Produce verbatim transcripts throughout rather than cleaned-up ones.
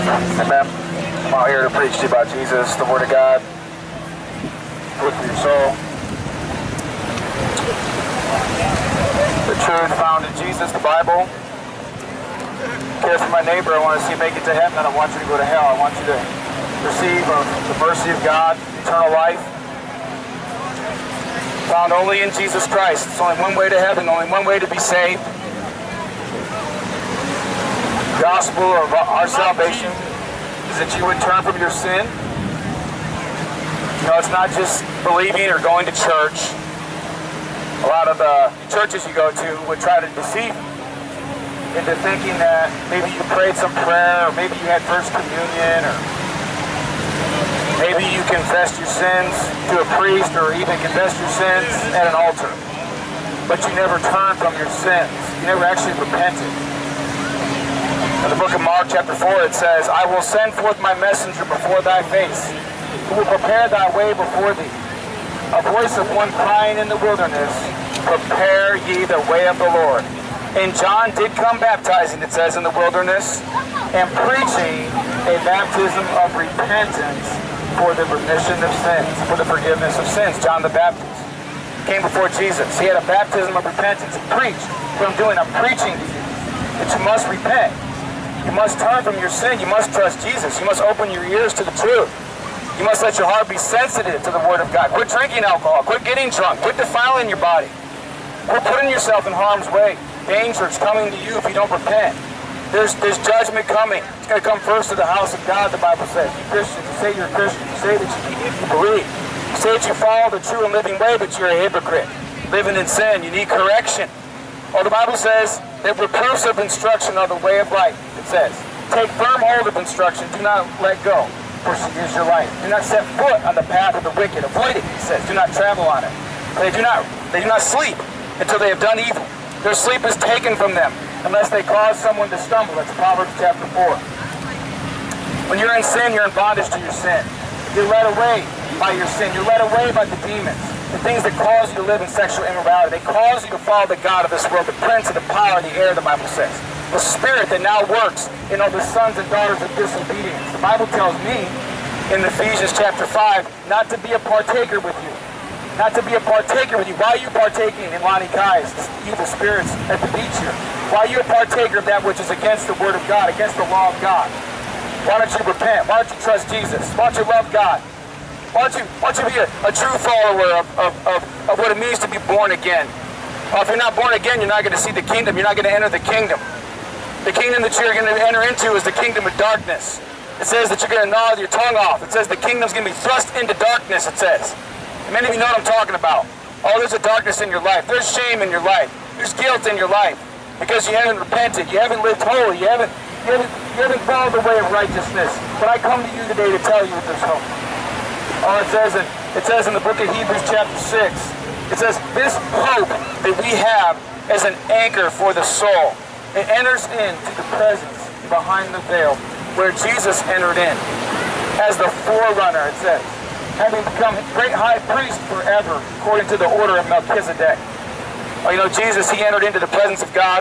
Amen. I'm out here to preach to you about Jesus, the Word of God. Good for your soul. The truth found in Jesus, the Bible. Care for my neighbor. I want to see you make it to heaven. I don't want you to go to hell. I want you to receive of the mercy of God, eternal life. Found only in Jesus Christ. It's only one way to heaven, only one way to be saved. The gospel of our salvation is that you would turn from your sin. You know, it's not just believing or going to church. A lot of the churches you go to would try to deceive you into thinking that maybe you prayed some prayer, or maybe you had First Communion, or maybe you confessed your sins to a priest, or even confessed your sins at an altar. But you never turned from your sins. You never actually repented. In the book of Mark, chapter four, it says, I will send forth my messenger before thy face, who will prepare thy way before thee. A voice of one crying in the wilderness, prepare ye the way of the Lord. And John did come baptizing, it says, in the wilderness, and preaching a baptism of repentance for the remission of sins, for the forgiveness of sins. John the Baptist came before Jesus. He had a baptism of repentance. He preached. What I'm doing, I'm preaching to you that you must repent. You must turn from your sin. You must trust Jesus. You must open your ears to the truth. You must let your heart be sensitive to the Word of God. Quit drinking alcohol. Quit getting drunk. Quit defiling your body. Quit putting yourself in harm's way. Danger is coming to you if you don't repent. There's, there's judgment coming. It's going to come first to the house of God, the Bible says. You Christians, you say you're a Christian. You say that you, you believe. You say that you follow the true and living way, but you're a hypocrite. Living in sin. You need correction. Well, the Bible says that reproofs of instruction are the way of life. It says, take firm hold of instruction. Do not let go, for she is your life. Do not set foot on the path of the wicked. Avoid it, it says. Do not travel on it. They do not, they do not sleep until they have done evil. Their sleep is taken from them unless they cause someone to stumble. That's Proverbs chapter four. When you're in sin, you're in bondage to your sin. You're led away by your sin. You're led away by the demons, the things that cause you to live in sexual immorality. They cause you to follow the god of this world, the prince of the power of the air, the Bible says. The spirit that now works in all the sons and daughters of disobedience. The Bible tells me in Ephesians chapter five not to be a partaker with you. Not to be a partaker with you. Why are you partaking in Lonnie Kai's evil spirits at the beach here? Why are you a partaker of that which is against the Word of God, against the law of God? Why don't you repent? Why don't you trust Jesus? Why don't you love God? Why don't you, why don't you be a, a true follower of, of, of, of what it means to be born again? Well, if you're not born again, you're not going to see the kingdom. You're not going to enter the kingdom. The kingdom that you're going to enter into is the kingdom of darkness. It says that you're going to gnaw your tongue off. It says the kingdom's going to be thrust into darkness, it says. And many of you know what I'm talking about. Oh, there's a darkness in your life. There's shame in your life. There's guilt in your life because you haven't repented. You haven't lived holy. You haven't, you haven't, you haven't followed the way of righteousness. But I come to you today to tell you that there's hope. Oh, it says in, it says in the book of Hebrews chapter six, it says, this hope that we have as an anchor for the soul, it enters into the presence behind the veil where Jesus entered in as the forerunner, it says, having become great high priest forever, according to the order of Melchizedek. Well, you know, Jesus, he entered into the presence of God.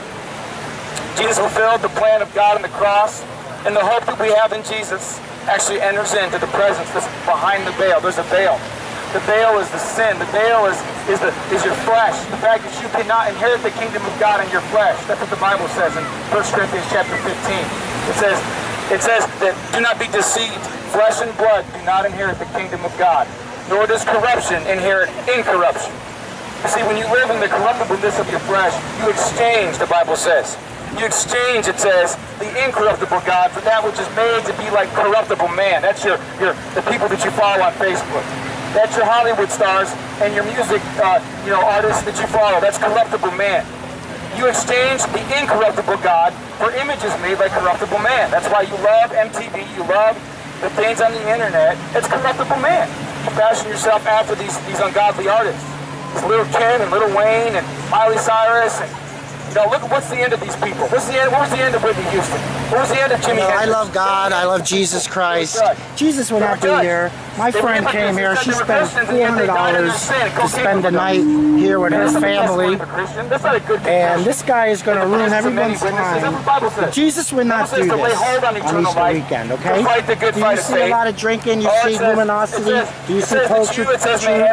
Jesus fulfilled the plan of God on the cross, and the hope that we have in Jesus actually enters into the presence that's behind the veil. There's a veil. The veil is the sin. The veil is, is, the, is your flesh. The fact that you cannot inherit the kingdom of God in your flesh. That's what the Bible says in First Corinthians chapter fifteen. It says, it says that do not be deceived. Flesh and blood do not inherit the kingdom of God, nor does corruption inherit incorruption. You see, when you live in the corruptibleness of your flesh, you exchange, the Bible says. You exchange, it says, the incorruptible God for that which is made to be like corruptible man. That's your, your the people that you follow on Facebook. That's your Hollywood stars and your music uh, you know, artists that you follow. That's corruptible man. You exchange the incorruptible God for images made like corruptible man. That's why you love M T V, you love the things on the internet. It's corruptible man. You fashion yourself after these, these ungodly artists. It's Lil Kim and Lil Wayne and Miley Cyrus. And, you know, look, what's the end of these people? What's the end? What was the end of Whitney Houston? What was the end of Jimmy you know, Hendrix? I love God. I love Jesus Christ. Jesus will not be here. My friend came here. She spent four hundred dollars to spend the night here with her family. And this guy is going to ruin everyone's time. But Jesus would not do this on Easter weekend, okay? Do you see a lot of drinking? You see luminosity? Do you see culture? You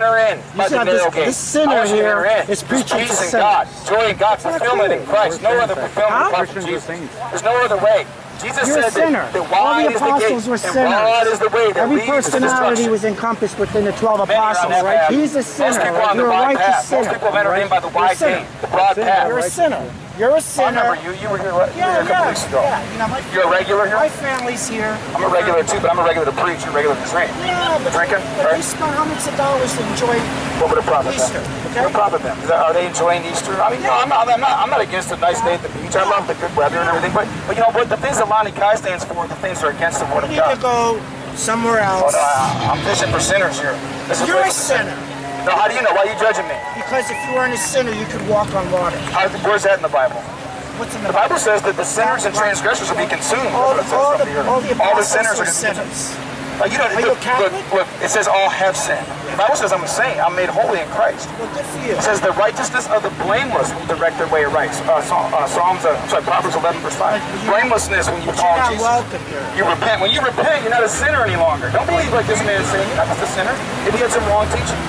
see this, this sinner here is preaching to sinners. Joy in God, fulfillment in Christ. No other fulfillment apart from Jesus. There's no other way. Jesus You're said a sinner. that, that all the wide apostles is the were gate, sinners. and broad is the way that Every leads to personality destruction. was encompassed within the twelve Many apostles, are on that right? path. He's a sinner. Most people on the You're a broad righteous path. sinner. Most people have entered in by the You're a wide sinner. gate, the broad path. You're a sinner. You're a sinner. I remember you. You were here, what, Yeah, here a couple yeah, weeks ago. yeah. You know, my, You're a regular here? My family's here. I'm a regular too, but I'm a regular to preach. You're a regular to drink. Yeah, but, Drinking? but Right? they spend hundreds of dollars to enjoy What would a profit Easter. then? Okay? What a profit then? Is that, are they enjoying Easter? I mean, you know, I'm not, I'm not, I'm not against a nice day at the beach. I love the good weather and everything, but, but you know, but the things that Lonnie Kai stands for, the things that are against the Word of You need God. to go somewhere Oh, else. no, I, I'm fishing for sinners here. This is You're a fishing for sinner. No, how do you know? Why are you judging me? Because if you weren't a sinner, you could walk on water. How, where's that in the Bible? What's in the The Bible says that the sinners and transgressors will be consumed. All the, That's what all it the, says all the up here. All the apostles sinners were are sinners. Like, you know, Are you look, a Catholic? look, look, it says all have sinned. The Bible says I'm a saint. I'm made holy in Christ. Well, good for you. It says the righteousness of the blameless will direct their way of right. Uh, Psalm, uh, Psalms, uh, sorry, Proverbs eleven verse five. Blamelessness when you But follow you're not Jesus. welcome here. You repent. When you repent, you're not a sinner any longer. Don't believe like this man is saying. You're not just a sinner. If he had some wrong teaching.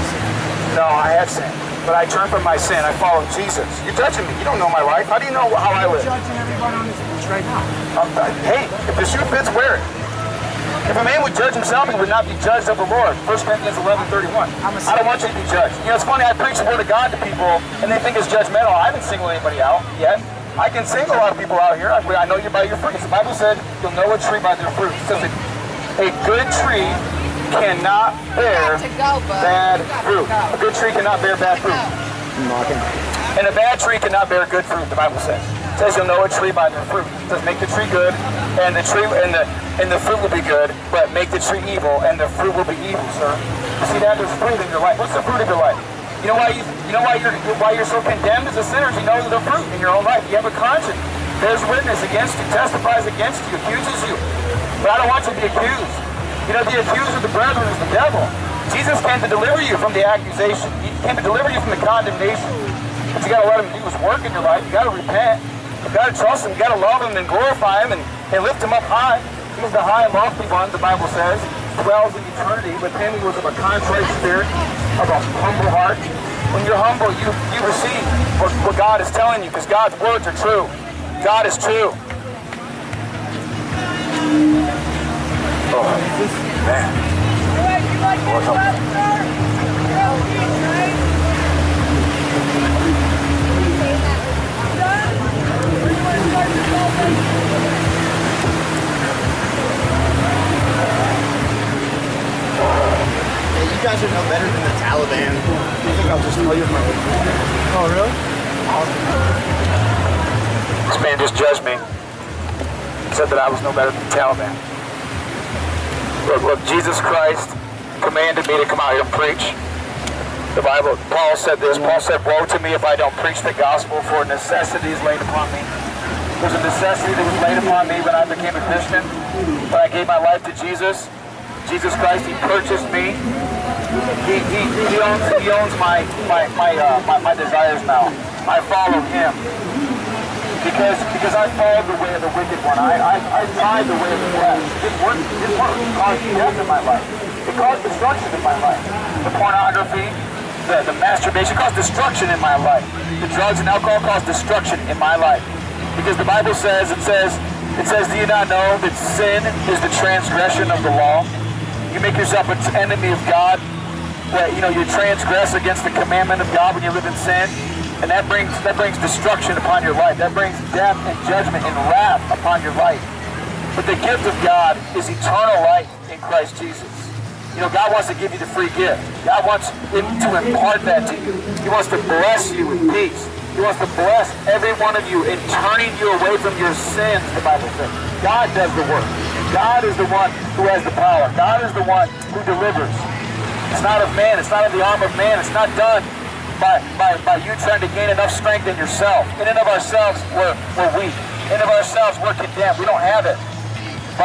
No, I have sinned. But I turn from my sin. I follow Jesus. You're judging me. You don't know my life. How do you know how I live? You're judging everyone on this beach right now. Um, uh, hey, if the shoe fits, wear it. If a man would judge himself, he would not be judged of the Lord. First Corinthians eleven thirty-one. I don't want you to be judged. You know, it's funny, I preach the Word of God to people, and they think it's judgmental. I haven't singled anybody out yet. I can single a lot of people out here. I, I know you by your fruits. The Bible said, you'll know a tree by their fruits. It says that a good tree cannot bear bad fruit. A good tree cannot bear bad fruit. And a bad tree cannot bear good fruit, the Bible says. It says you'll know a tree by their fruit. It says make the tree good, and the tree and the and the fruit will be good, but make the tree evil, and the fruit will be evil, sir. You see that? There's fruit in your life. What's the fruit of your life? You know why you you know why you're why you're so condemned as a sinner? You know the fruit in your own life. You have a conscience. There's witness against you, testifies against you, accuses you. But I don't want you to be accused. You know, the accuser of the brethren is the devil. Jesus came to deliver you from the accusation. He came to deliver you from the condemnation. But you got to let him do his work in your life. You got to repent. You got to trust him. You got to love him and glorify him and, and lift him up high. He's the high and lofty one, the Bible says, dwells in eternity. With him he was of a contrite spirit, of a humble heart. When you're humble, you, you receive what, what God is telling you, because God's words are true. God is true. Oh, man. You guys are no better than the Taliban. I think I'll just tell you my age. Oh, really? This man just judged me. Said that I was no better than the Taliban. Look, look, Jesus Christ commanded me to come out here and preach. The Bible, Paul said this. Paul said, woe to me if I don't preach the gospel, for necessity is laid upon me. There's a necessity that was laid upon me when I became a Christian. When I gave my life to Jesus. Jesus Christ, he purchased me. He, he, he owns, he owns my, my, my, uh, my, my desires now. I follow him. Because, because I followed the way of the wicked one. I, I, I tried the way of the flesh. It didn't work. It didn't work. It caused death in my life. It caused destruction in my life. The pornography, the, the masturbation caused destruction in my life. The drugs and alcohol caused destruction in my life. Because the Bible says, it says, it says, do you not know that sin is the transgression of the law? You make yourself an enemy of God. That, you know, you transgress against the commandment of God when you live in sin. And that brings that brings destruction upon your life. That brings death and judgment and wrath upon your life. But the gift of God is eternal life in Christ Jesus. You know, God wants to give you the free gift. God wants to impart that to you. He wants to bless you with peace. He wants to bless every one of you in turning you away from your sins, the Bible says. God does the work. God is the one who has the power. God is the one who delivers. It's not of man. It's not of the arm of man. It's not done by, by, by you trying to gain enough strength in yourself. In and of ourselves, we're, we're weak. In and of ourselves, we're condemned. We don't have it. The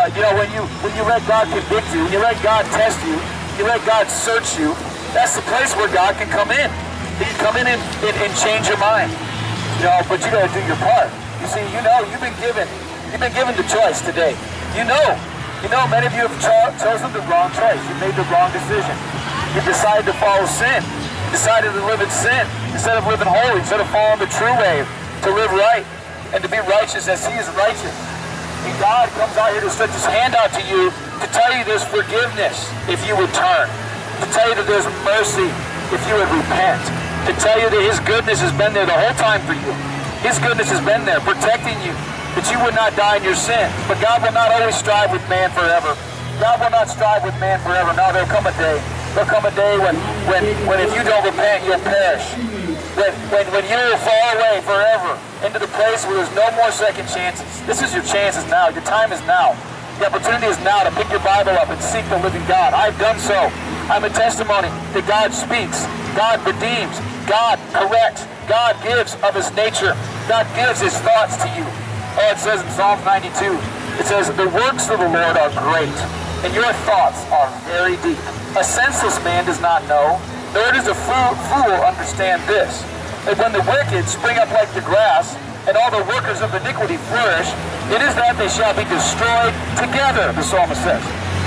Uh, you know, when you when you let God convict you, when you let God test you, you let God search you, that's the place where God can come in. He can come in and, and, and change your mind. You know, but you got to do your part. You see, you know, you've been given, you've been given the choice today. You know, you know, many of you have cho chosen the wrong choice. You made the wrong decision. You decided to follow sin. You decided to live in sin instead of living holy, instead of following the true way to live right and to be righteous as He is righteous. And God comes out here to stretch His hand out to you to tell you there's forgiveness if you would turn, to tell you that there's mercy if you would repent, to tell you that His goodness has been there the whole time for you. His goodness has been there protecting you, that you would not die in your sin. But God will not always strive with man forever. God will not strive with man forever. No, there'll come a day. There'll come a day when, when, when if you don't repent, you'll perish. When, when, when you will fall away forever into the place where there's no more second chances. This is your chances now. Your time is now. The opportunity is now to pick your Bible up and seek the living God. I've done so. I'm a testimony that God speaks. God redeems. God corrects. God gives of His nature. God gives His thoughts to you. Oh, it says in Psalm ninety-two, it says, the works of the Lord are great, and your thoughts are very deep. A senseless man does not know, nor does a fool, fool understand this, that when the wicked spring up like the grass, and all the workers of iniquity flourish, it is that they shall be destroyed together, the psalmist says.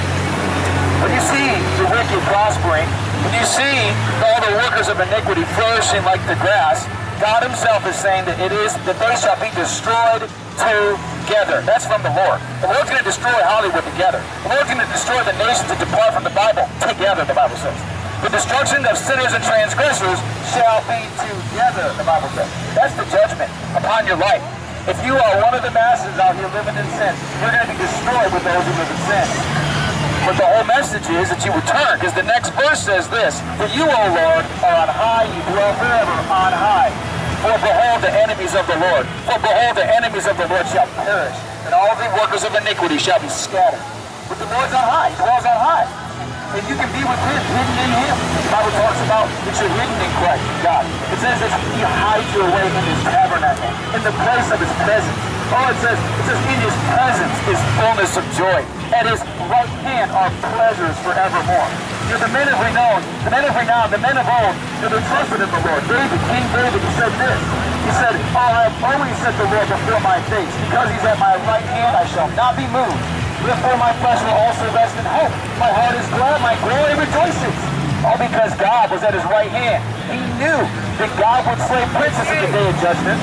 When you see the wicked prospering, when you see all the workers of iniquity flourishing like the grass, God Himself is saying that it is that they shall be destroyed together. That's from the Lord. The Lord's going to destroy Hollywood together. The Lord's going to destroy the nations that depart from the Bible together, the Bible says. The destruction of sinners and transgressors shall be together, the Bible says. That's the judgment upon your life. If you are one of the masses out here living in sin, you're going to be destroyed with those who live in sin. But the whole message is that you return, because the next verse says this, for you, O Lord, are on high, you dwell forever on high. For behold the enemies of the Lord, for behold the enemies of the Lord shall perish, and all the workers of iniquity shall be scattered. But the Lord's on high, He dwells on high. And you can be with Him, hidden in Him. The Bible talks about that you're hidden in Christ, God. It says that He hides you away in His tabernacle, in the place of His presence. Oh, it says, it says, in His presence is fullness of joy. At His right hand are pleasures forevermore. You're the men of renown, the men of renown, the men of old, you're the trusted in the Lord. David, King David, he said this. He said, oh, I have always set the Lord before my face. Because He's at my right hand, I shall not be moved. Therefore my flesh will also rest in hope. My heart is glad, my glory rejoices. All because God was at His right hand. He knew that God would slay princes at the day of judgment.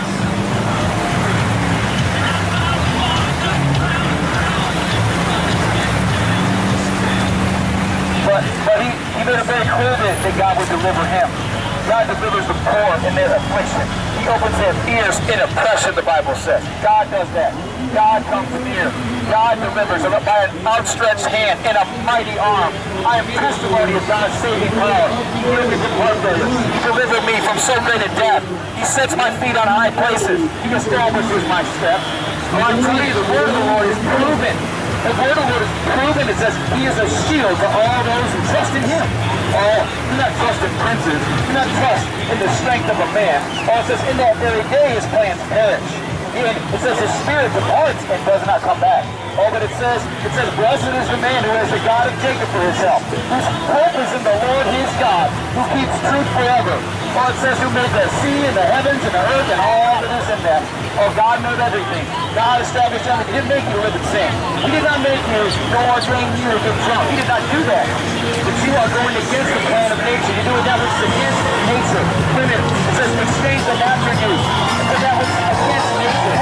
But, but he, he made it very clear that, that God would deliver him. God delivers the poor in their affliction. He opens their ears in oppression, the Bible says. God does that. God comes near. God delivers by an outstretched hand in a mighty arm. I am testimony of God's saving power. He healed me from heart failure. He delivered me from so great a death. He sets my feet on high places. He establishes my steps. Well, I tell you, the word of the Lord is proven. The word of the Lord is proven. It says He is a shield to all those who trust in Him. Oh, do not trust in princes. Do not trust in the strength of a man. Oh, it says in that very day His plans perish. And it says His spirit departs and does not come back. Oh, but it says, it says, blessed is the man who has the God of Jacob for his help, whose hope is in the Lord his God, who keeps truth forever. Oh, it says, who made the sea and the heavens and the earth and all that is in them. Oh, God knows everything. God established everything. He didn't make you live in sin. He did not make you go ordain you to get drunk. He did not do that. But you are going against the plan of nature. You're doing that which is against nature. Women, it says, exchange the natural use for that which is against nature.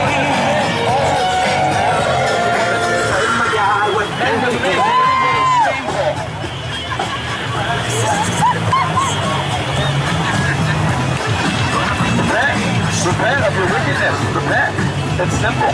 Repent of your wickedness. Repent. It's simple.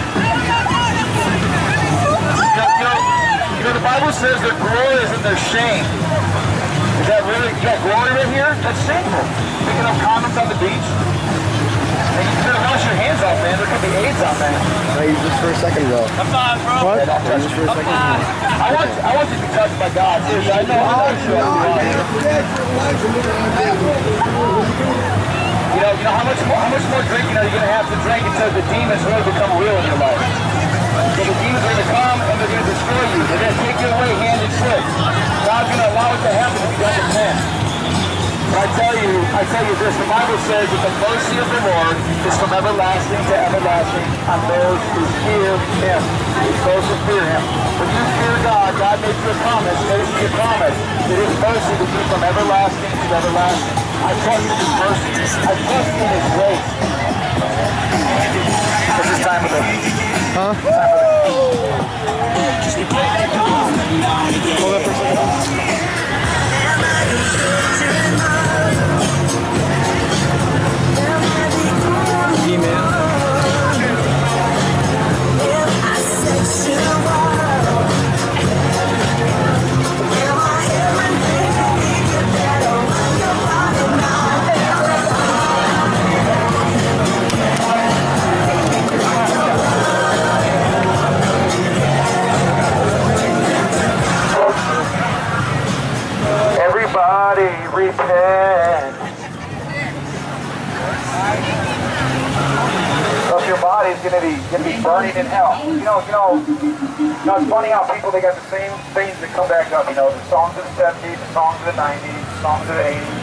You know, you, know, you know, the Bible says their glory is in their shame. Is that really, you got glory right here? That's shameful. Picking up condoms on the beach. And you better wash your hands off, man. There could be AIDS on that. I used this for a second ago. I'm fine, bro. What? I used this for a second ago. I want, I want you to be touched by God. Seriously, I know how you are. You know, you know how much more, how much more drinking are you going to have to drink until the demons really become real in your life? So the demons are going to come and tell you, I tell you this, the Bible says that the mercy of the Lord is from everlasting to everlasting on those who fear Him. Those who fear Him. When you fear God, God makes you a promise, makes you a promise that His mercy will be from everlasting to everlasting. I trust in His mercy. I trust in His grace. This is time of the... Huh? Time of the... Hold up for a second. Everybody repent. So if your body is going to be going to be burning in hell, you know, you know, you know, it's funny how people, they got the same things that come back up. You know, the songs of the seventies, the songs of the nineties, the songs of the eighties.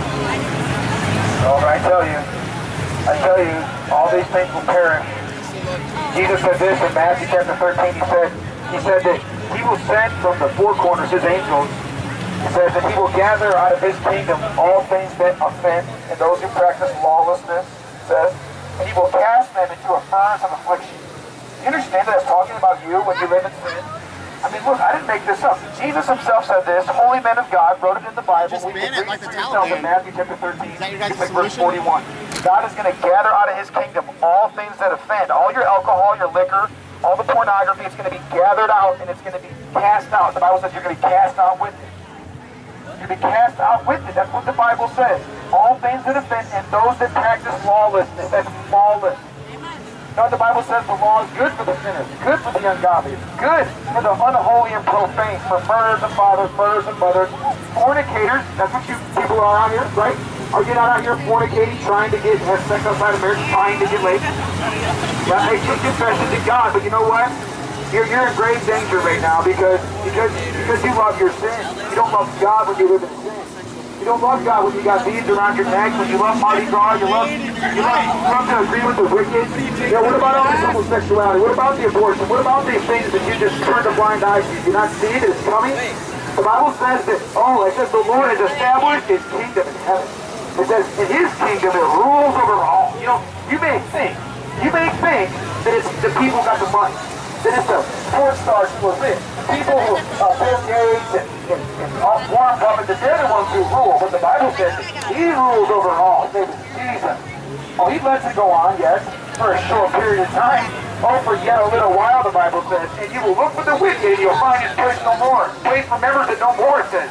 Well, I tell you, I tell you, all these things will perish. Jesus said this in Matthew chapter thirteen. He said, he said that He will send from the four corners His angels. He says that He will gather out of His kingdom all things that offend and those who practice lawlessness, he says, and He will cast them into a furnace of affliction. You understand that it's talking about you when you live in sin? I mean, look, I didn't make this up. Jesus Himself said this. Holy men of God wrote it in the Bible. Just we ban can it read like the for yourself in Taliban. Matthew chapter thirteen. Is that your guys' It's like verse solution? forty-one. God is going to gather out of His kingdom all things that offend. All your alcohol, your liquor, all the pornography, it's going to be gathered out and it's going to be cast out. The Bible says you're going to be cast out with it. You're going to be cast out with it. That's what the Bible says. All things that offend and those that practice lawlessness. That's lawless. No, the Bible says the law is good for the sinners, good for the ungodly, it's good for the unholy and profane, for murderers and fathers, murderers and mothers, fornicators. That's what you people are out here, right? Are you not out here fornicating, trying to get have sex outside of marriage, trying to get laid? Yeah, make your confession to God, but you know what? You're, you're in grave danger right now because because because you love your sin. You don't love God when you live in sin. You don't love God when you got beads around your neck, when you love Mardi Gras, you love, you love, you love to agree with the wicked. Yeah, what about all this homosexuality? What about the abortion? What about these things that you just turn a blind eye to? Do you not see that it's coming? The Bible says that, oh, it says the Lord has established His kingdom in heaven. It says in His kingdom it rules over all. You know, you may think, you may think that it's the people got the money. That it's the sports stars who are rich. The people who are Bill Gates and, and, and Warren Buffett, that they're the ones who rule. But the Bible says He rules over all. His name is Jesus. Oh, He lets it go on, yes, for a short period of time. Oh, for yet a little while, the Bible says. And you will look for the wicked and you'll find His place no more. Place remembers it no more, it says.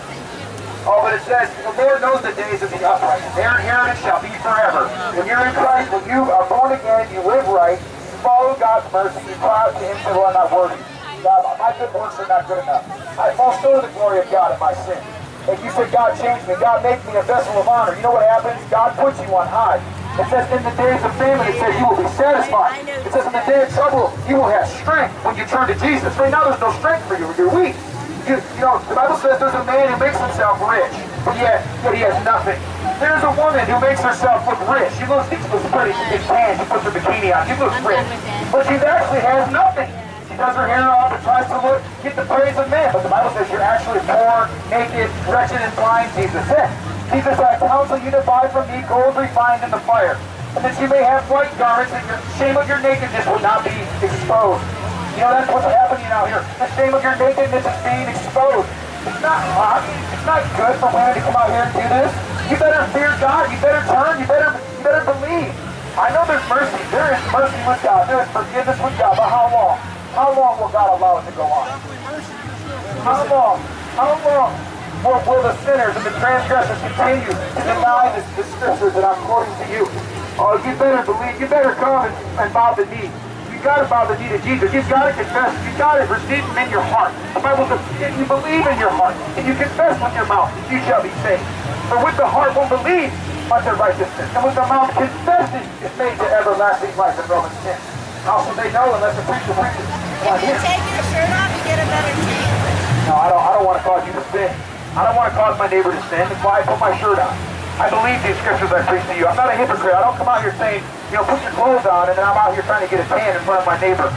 Oh, but it says, the Lord knows the days of the upright. Their inheritance shall be forever. When you're in Christ, when you are born again, you live right, follow God's mercy, you cry out to Him and say, well, I'm not worthy. God, my good works are not good enough. I fall short of the glory of God in my sin. If you say, God change me, God make me a vessel of honor, you know what happens? God puts you on high. It says in the days of famine, it says you will be satisfied. It says in the day of trouble, you will have strength when you turn to Jesus. Right now there's no strength for you, you're weak. You, you know, the Bible says there's a man who makes himself rich, but yet, yet he has nothing. There's a woman who makes herself look rich. She looks, she looks pretty, she gets tan, she puts her bikini on, she looks rich. But she actually has nothing. She does her hair off and tries to look, get the praise of man. But the Bible says you're actually poor, naked, wretched, and blind, Jesus said. Jesus said, I counsel you to buy from me gold refined in the fire, and that you may have white garments, and your shame of your nakedness will not be exposed. You know, that's what's happening out here. The shame of your nakedness is being exposed. It's not hot. It's not good for women to come out here and do this. You better fear God. You better turn. You better, you better believe. I know there's mercy. There is mercy with God. There is forgiveness with God. But how long? How long will God allow it to go on? How long? How long will, will the sinners and the transgressors continue to deny the, the scriptures that I'm quoting to you? Oh, you better believe. You better come and, and bow the knee. You've got to bow the knee to Jesus. You've got to confess. You've got to receive Him in your heart. The Bible says, if you believe in your heart and you confess with your mouth, you shall be saved. For with the heart one believes unto righteousness, and with the mouth confession is made to everlasting life in Romans ten. How should they know unless the preacher preaches? If you take your shirt off, you get a better chance. No, I don't. I don't want to cause you to sin. I don't want to cause my neighbor to sin. That's why I put my shirt on. I believe these scriptures I preach to you. I'm not a hypocrite. I don't come out here saying, you know, put your clothes on, and then I'm out here trying to get a tan in front of my neighbor.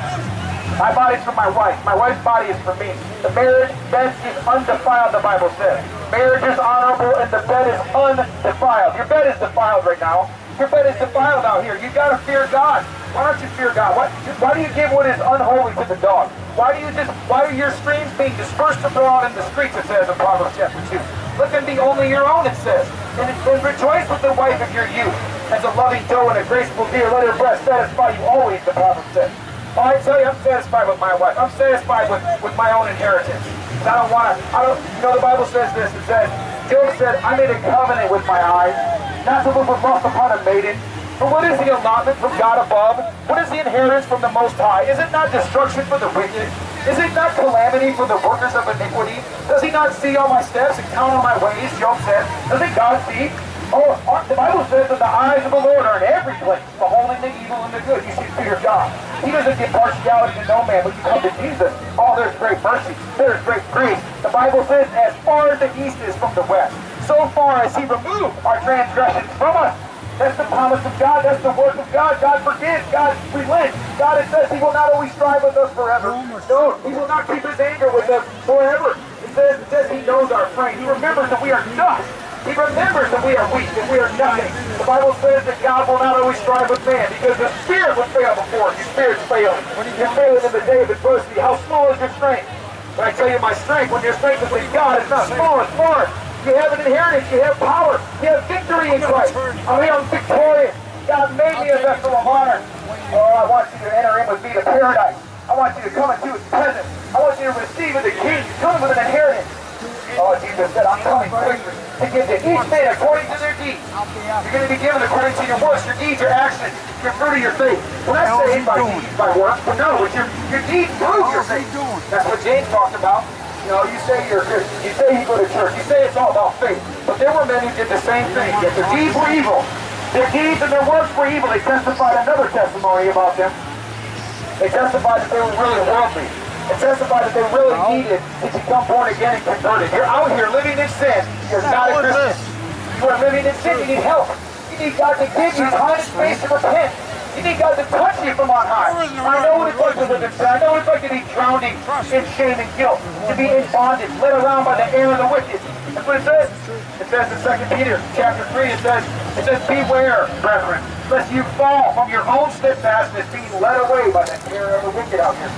My body's for my wife. My wife's body is for me. The marriage bed is undefiled, the Bible says. Marriage is honorable and the bed is undefiled. Your bed is defiled right now. Your bed is defiled out here. You gotta fear God. Why don't you fear God? Why, why do you give what is unholy to the dog? Why do you just, why are your streams being dispersed abroad in the streets, it says in Proverbs chapter two. Let them be only your own, it says. And, and rejoice with the wife of your youth. As a loving doe and a graceful deer, let her breast satisfy you always, the Proverbs says. Oh, I tell you, I'm satisfied with my wife. I'm satisfied with, with my own inheritance. I don't want to, I don't, you know, the Bible says this. It says, Job said, I made a covenant with my eyes, not to look with lust upon a maiden. For what is the allotment from God above? What is the inheritance from the Most High? Is it not destruction for the wicked? Is it not calamity for the workers of iniquity? Does he not see all my steps and count all my ways? Job said, doesn't God see? Oh, the Bible says that the eyes of the Lord are in every place, beholding the evil and the good. You should fear God. He doesn't give partiality to no man. When you come to Jesus, oh, there's great mercy. There's great grace. The Bible says, as far as the east is from the west, so far as he removed our transgressions from us. That's the promise of God. That's the work of God. God forgives. God relents. God, it says he will not always strive with us forever. No, he will not keep his anger with us forever. It says, it says he knows our frame. He remembers that we are dust. He remembers that we are weak, that we are nothing. The Bible says that God will not always strive with man, because the spirit will fail before him. Your spirit's failing. You're failing in the day of adversity. How small is your strength? But I tell you, my strength, when your strength is in God, it's not small, it's large. You have an inheritance, you have power, you have victory in Christ. I'm here, I'm victorious. God made me a vessel of honor. Oh, I want you to enter in with me to paradise. I want you to come into his presence. I want you to receive of the king. You're coming with an inheritance. Oh, Jesus said, I'm coming quickly to give to each man according to their deeds. You're going to be given according to your works, your deeds, your actions, your fruit of your faith. We're not saved by deeds, by works, but no, it's your, your deeds prove your faith. That's what James talked about. You know, you say you're a Christian, you say you go to church, you say it's all about faith. But there were men who did the same thing, yet their deeds were evil. Their deeds and their works were evil. They testified another testimony about them. They testified that they were really worldly. It testified that they really needed to become born again and converted. You're out here living in sin. You're not a Christian. You are living in sin. You need help. You need God to give you time and space to repent. You need God to touch you from on high. I know what it's like to live in sin. I know what it's like to be drowning in shame and guilt, to be in bondage, led around by the air of the wicked. That's what it says. It says in Second Peter chapter three, it says, it says, beware, brethren, lest you fall from your own steadfastness, being led away by the air of the wicked out here.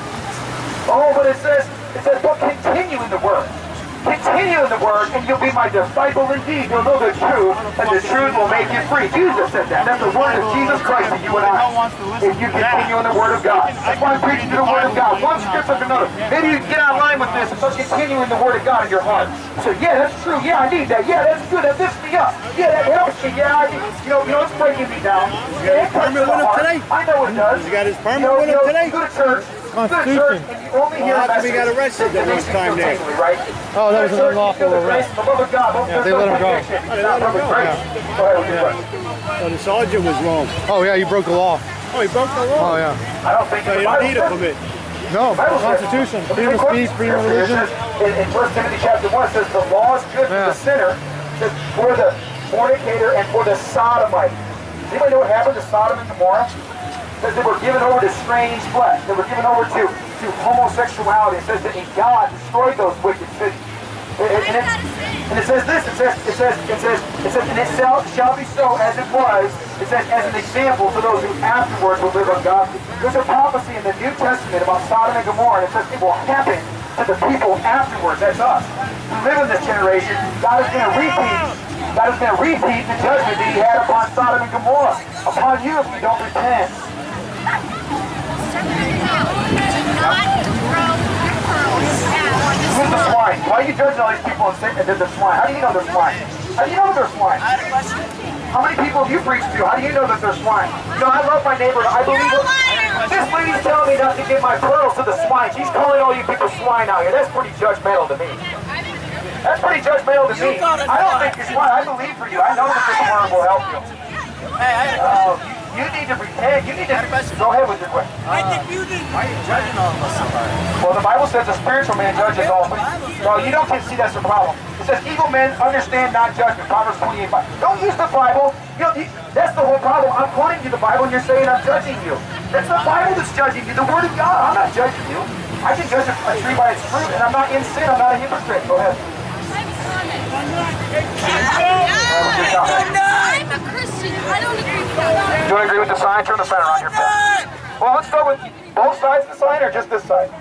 Oh, but it says, it says, but continue in the word. Continue in the word, and you'll be my disciple indeed. You'll know the truth, and the truth will make you free. Jesus said that. That's the word of Jesus Christ to you and I. If you continue in the word of God. That's why I'm preaching to the word of God. One script after another. Maybe you can get online with this and start continuing the word of God in your heart. So, yeah, that's true. Yeah, I need that. Yeah, that's good. That lifts me up. Yeah, that helps me. Yeah, I need, you know, you know, it's breaking me down. Yeah, it touches the heart. I know it does. He got his permit you know, with you him know, today? Go to church. Constitution. Only well, how come he got arrested that one time there? Right? Oh, that was an unlawful arrest. The love of God. Yeah, they let him go. Oh, they let him go. Yeah. Go ahead with your question. So the sergeant was wrong. Oh, yeah, you broke the law. Oh, he broke the law? Oh, yeah. I don't think So you don't need a permit. No, Constitution. Freedom of speech, freedom of religion. In, in First Timothy chapter one, it says the law is good for Yeah. the sinner, it says for the fornicator and for the sodomite. Does anybody know what happened to Sodom and Gomorrah? It says they were given over to strange flesh. They were given over to, to homosexuality. It says that God destroyed those wicked cities. And, and, it's, and it says this, it says, it says, it says, it says, and it shall, shall be so as it was, it says, as an example to those who afterwards will live ungodly. There's a prophecy in the New Testament about Sodom and Gomorrah, and it says it will happen to the people afterwards. That's us. We live in this generation. God is going to repeat, God is going to repeat the judgment that he had upon Sodom and Gomorrah, upon you if you don't repent. Who's the swine? Why are you judging all these people and saying that they're swine? How do you know they're swine? How do you know they're swine? How many people have you preached to? How do you know that they're swine? You know, I love my neighbor. I believe it. This lady's telling me not to give my pearls to the swine. She's calling all you people swine out here. That's pretty judgmental to me. That's pretty judgmental to me. I don't think you're swine. I believe for you. I know that this word will help you. Hey, I had a Uh, question. you, you need to repent. You need to go ahead with your question. I think you did. Why are you judging all of us so hard? Well, the Bible says a spiritual man judges all. Well, you don't see that's the problem. It says, evil men understand not judgment. Proverbs twenty-eight five. Don't use the Bible. You know, you, that's the whole problem. I'm quoting you the Bible and you're saying I'm judging you. That's the Bible that's judging you. The Word of God. I'm not judging you. I can judge a, a tree by its fruit, and I'm not in sin. I'm not a hypocrite. Go ahead. I'm a Christian. I don't agree with that. You don't agree with the sign? Turn the sign around your face. Well, let's start with both sides of the sign or just this side?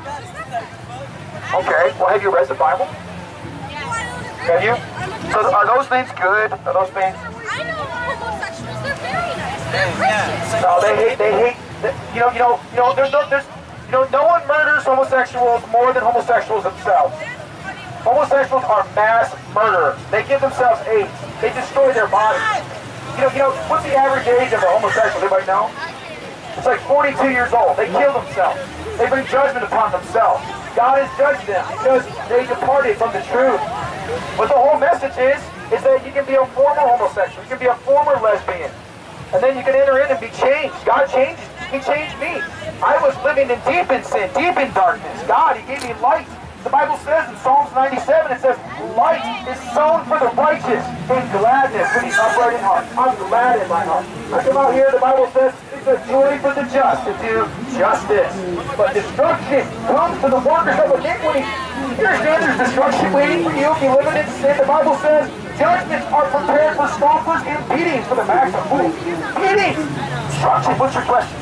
Okay. Well, have you read the Bible? Have you? So are those things good? Are those things? I know homosexuals. They're very nice. They're Christians. No, they hate. They hate. You know. You know. You know. There's no. There's. You know. No one murders homosexuals more than homosexuals themselves. Homosexuals are mass murderers. They give themselves AIDS. They destroy their bodies. You know. You know. What's the average age of a homosexual? Anybody know? It's like forty-two years old. They kill themselves. They bring judgment upon themselves. God has judged them because they departed from the truth. But the whole message is, is that you can be a former homosexual, you can be a former lesbian, and then you can enter in and be changed. God changed, He changed me. I was living in deep in sin, deep in darkness. God, He gave me light. The Bible says in Psalms ninety-seven, it says, light is sown for the righteous in gladness for the upright in heart. I'm glad in my heart. I come out here, the Bible says, it's a joy for the just to do justice. But destruction comes to the workers of iniquity. You understand there's destruction waiting for you if you live in sin? The Bible says, judgments are prepared for scoffers and beatings for the backs of fools. Beatings! Destruction, what's your question?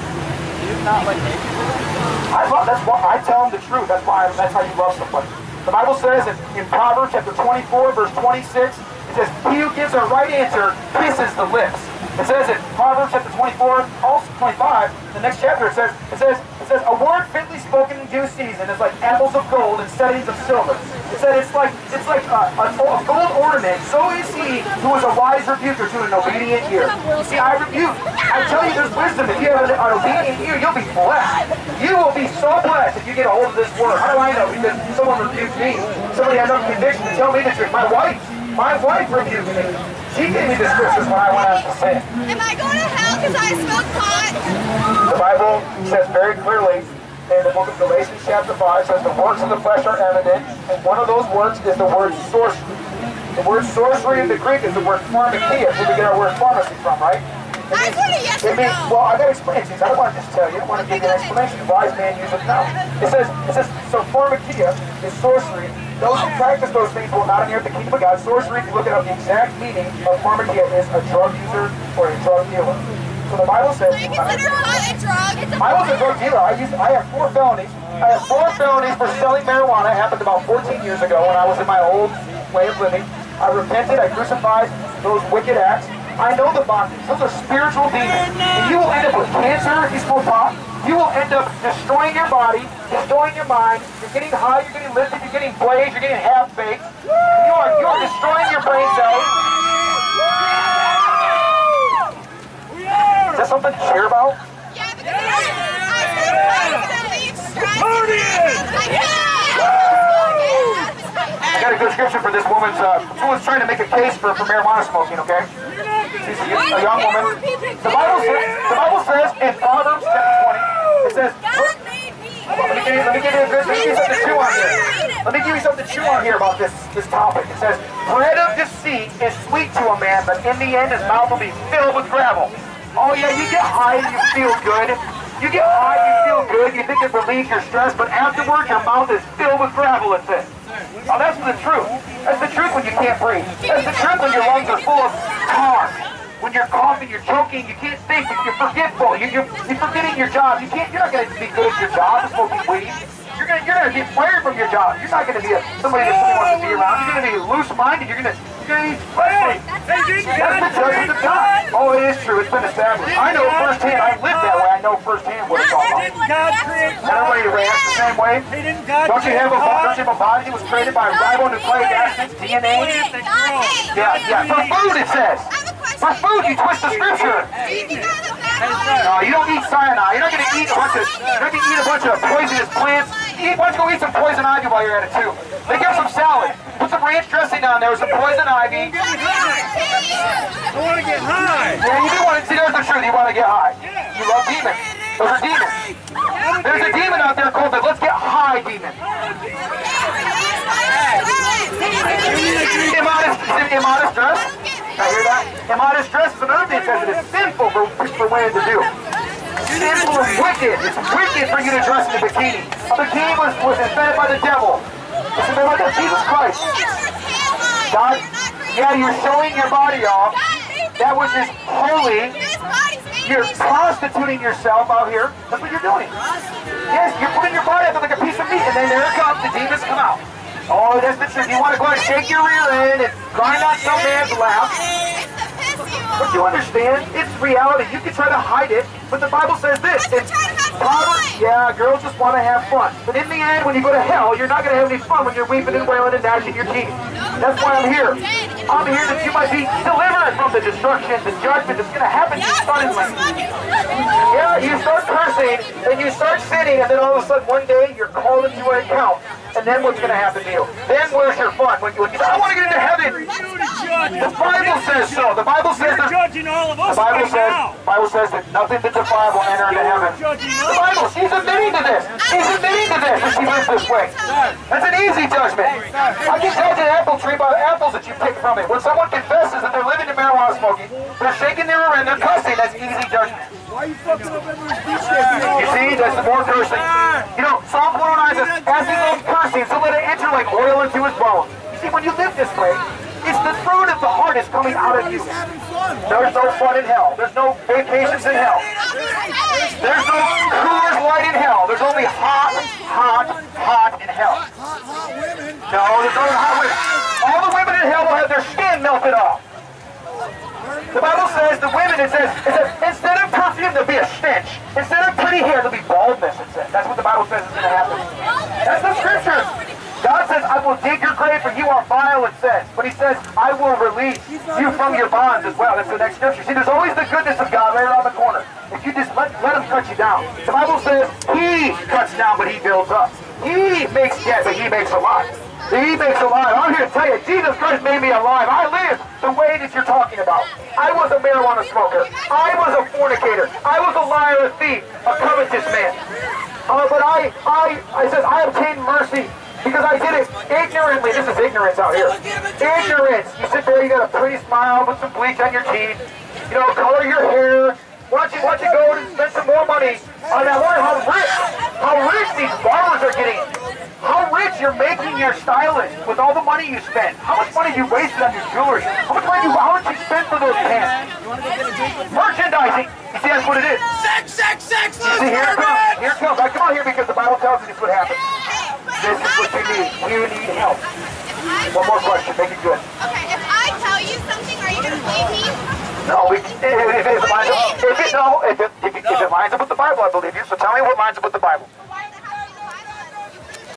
I love, that's why I tell them the truth. That's why. That's how you love somebody. The Bible says in, in Proverbs chapter twenty-four, verse twenty-six, it says, "He who gives a right answer kisses the lips." It says in Proverbs chapter twenty-four, also twenty-five, the next chapter, it says, it says, it says, "A word fitly spoken in due season is like apples of gold and settings of silver." It said it's like it's like a, a, a gold ornament. So is he who is a wise rebuker to an obedient ear. See, I rebuke. I tell you, there's wisdom. If you have an, an obedient ear, you'll be blessed. You will be so blessed if you get a hold of this word. How do I know? Because someone rebuked me. Somebody had enough conviction to tell me the truth. My wife, my wife rebuked me. She gave me the scriptures when I went out to sin. Am I going to hell because I smoke pot? The Bible says very clearly in the book of Galatians chapter five, says the works of the flesh are evident, and one of those works is the word sorcery. The word sorcery in the Greek is the word pharmakia, where we get our word pharmacy from, right? It I means, want a yes it or means, no. well, I got to explain it to you. I don't want to just tell you. I want to give you an explanation. The wise man uses now. It says, it says, so pharmakia is sorcery. Those who practice those things will not inherit the kingdom of God. Sorcery, if you look it up, the exact meaning of pharmakia is a drug user or a drug dealer. So the Bible says, So you consider pot a drug? It's a I was a drug dealer. I used, I have four felonies. I have four felonies for selling marijuana. It happened about fourteen years ago when I was in my old way of living. I repented. I crucified those wicked acts. I know the bondage. Those are spiritual demons. And you will end up with cancer if you smoke pot. You will end up destroying your body, destroying your mind. You're getting high, you're getting lifted, you're getting blazed, you're getting half-baked. You are, you are destroying your brain cells. Is that something to cheer about? Yeah, because I said drugs that leave stress. I can't. I got a good scripture for this woman's, uh, someone's trying to make a case for, for marijuana smoking, okay? She's a, a young woman. The Bible says, the Bible says in Proverbs chapter twenty, it says, God made me. well, let me give you, let me give you a good, let me give you something to chew on here. Let me give you something to chew on here about this, this topic. It says, bread of deceit is sweet to a man, but in the end his mouth will be filled with gravel. Oh yeah, you get high and you feel good. You get high, you feel good, you think it relieves your stress, but afterwards your mouth is filled with gravel, it says. Oh, that's the truth. That's the truth when you can't breathe. That's the truth when your lungs are full of tar. When you're coughing, you're choking, you can't think, you're forgetful, you, you're, you're forgetting your job. You can't, you're not going to be good at your job smoking weed. You're going you're to get fired from your job. You're not going to be a, somebody that somebody wants to be around. You're going to be loose-minded. You're going to you're going to be fleshly. That's the judgment of God. Oh, it is true. It's been established. I know firsthand. I lived that way. I know firsthand what it's all about. And everybody reacts the same way. Don't you have a don't you have a body that was created by ribonucleic acids, D N A? Yeah, yeah. For food, it says. For food, you twist the scripture. No, you don't eat cyanide. You're not going to eat a bunch of you're not going to eat a bunch of poisonous plants. Eat, why don't you go eat some poison ivy while you're at it too? They give some salad. Put some ranch dressing down there with some poison ivy. I want to get high. Yeah, you do want to see. There's the truth. You want to get high. You love demons. Those are demons. There's a demon out there called the "Let's Get High" demon. commanded to do. Sinful is wicked. It's wicked for you to dress in a bikini. A bikini was, was invented by the devil. It's invented by Jesus Christ. God, yeah, you're showing your body off. That which is holy. You're prostituting yourself out here. That's what you're doing. Yes, you're putting your body out there like a piece of meat, and then there it comes, the demons come out. Oh, that's the truth. You want to go and shake your rear end and grind on some man's lap. But you understand, it's reality. You can try to hide it, but the Bible says this. It's Proverbs, yeah, girls just want to have fun. But in the end, when you go to hell, you're not going to have any fun when you're weeping and wailing and gnashing your teeth. That's why I'm here. I'm here that you might be delivered from the destruction, the judgment that's going to happen to you suddenly. Yeah, you start cursing, and you start sinning, and then all of a sudden one day you're called into an account. And then what's going to happen to you? Then where's your fun? When you, when you say, I want to get into heaven. The Bible says so. The Bible says that. Judging all of us The Bible right says, now. Bible says that nothing that's defiled will enter into heaven. The Bible, she's admitting to this. She's admitting to this, and she lives this way. That's an easy judgment. I can judge an apple tree by the apples that you pick from it. When someone confesses that they're living in marijuana smoking, they're shaking their rear end, they're cussing, that's easy judgment. Why are you fucking up everyone's beach? You see, that's the more cursing. You know, Psalm one oh nine says, as he goes cursing, so let it enter like oil into his bones. You see, when you live this way, it's the fruit of the heart is coming out of you. There's no fun in hell. There's no vacations in hell. There's no Coors Light in hell. There's only hot, hot, hot in hell. No, there's only hot women. All the women in hell will have their skin melted off. The Bible says the women, it says, it says instead of perfume, there'll be a stench. Instead of pretty hair, there'll be baldness, it says. That's what the Bible says is going to happen. That's the scripture. God says, I will dig your grave for you are vile, it says. But he says, I will release you from your bonds as well. That's the next scripture. See, there's always the goodness of God right around the corner. If you just let, let him cut you down. The Bible says, he cuts down, but he builds up. He makes dead, but he makes alive. He makes alive. I'm here to tell you, Jesus Christ made me alive. I live the way that you're talking about. I was a marijuana smoker. I was a fornicator. I was a liar, a thief, a covetous man. Uh, but I, I, I says, I obtained mercy. Because I did it ignorantly. This is ignorance out here. Ignorance. You sit there, you got a pretty smile, put some bleach on your teeth, you know, color your hair. Why don't you, why don't you go and spend some more money on that? I wonder how rich, how rich these barbers are getting. How rich you're making your stylist with all the money you spend. How much money you wasted on your jewelry. How much money you, how much you spent for those pants. Merchandising. You see, that's what it is. Sex, sex, sex, You see, here it comes. Here it comes. Right, come on here because the Bible tells us this is what happens. This is what you need. You need help. One more question. Make it good. Okay, if I tell you something, are you going to believe me? No, we, if, if, it lines up, if, it, no, if, it, if, it, if it lines up with the Bible, I believe you. So tell me what lines up with the Bible.